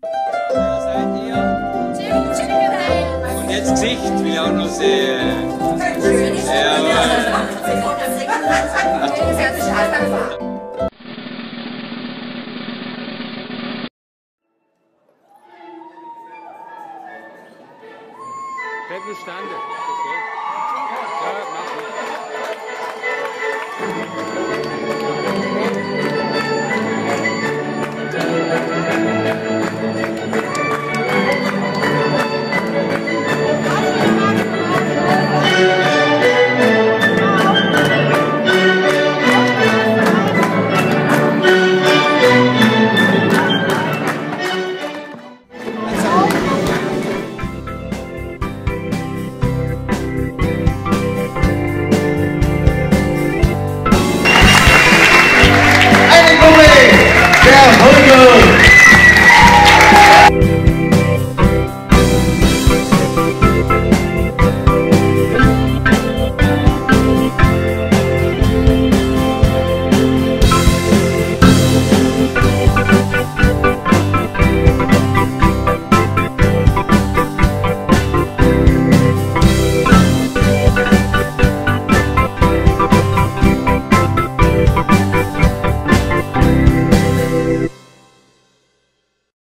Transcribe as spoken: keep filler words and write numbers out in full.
Wer seid ihr? Und jetzt Gesicht will ich auch noch sehen. Jawohl. Bleib nur standen. Okay. Ja, mach.